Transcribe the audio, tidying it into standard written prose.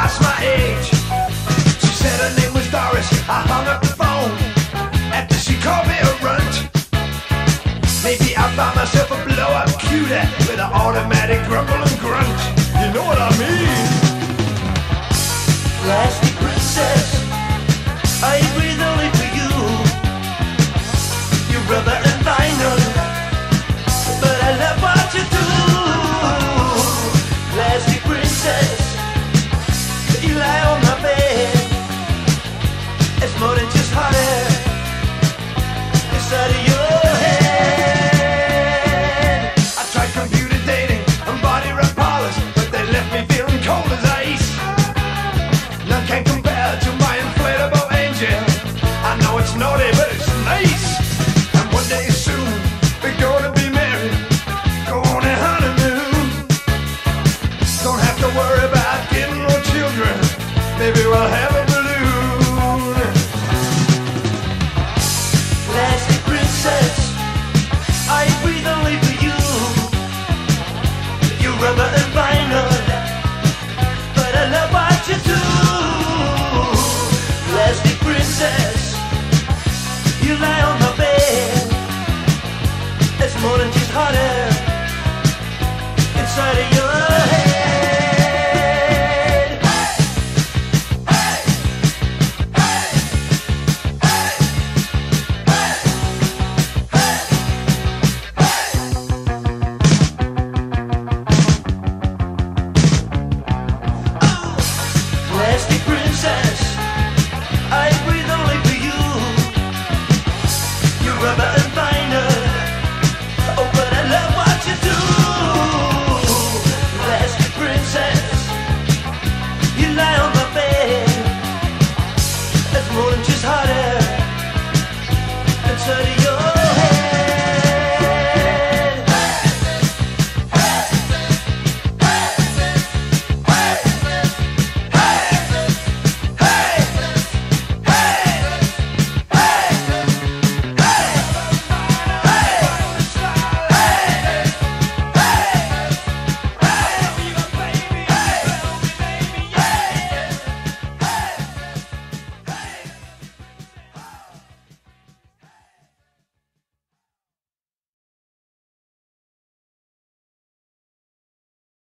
twice my age. She said her name was Doris. I hung up the phone after she called me a runt. Maybe I found myself a blow-up cutie with an automatic grumble and grunt. You know what I mean? Plastic princess, I breathe only for you. You're rubber and vinyl, but I love what you do. Plastic princess, you lie on my bed. It's more than just hot air inside of your head. I tried computer dating and body rub parlors, but they left me feeling cold as ice. None can compare to my inflatable angel. I know it's naughty, but it's nice. And one day soon, we're gonna be married, go on a honeymoon. Don't have to worry about getting no children. Maybe we'll have a balloon. Plastic princess, I breathe only for you. You're rubber and vinyl, but I love what you do. Plastic princess, you lie on my bed. It's more than just hot air inside of you.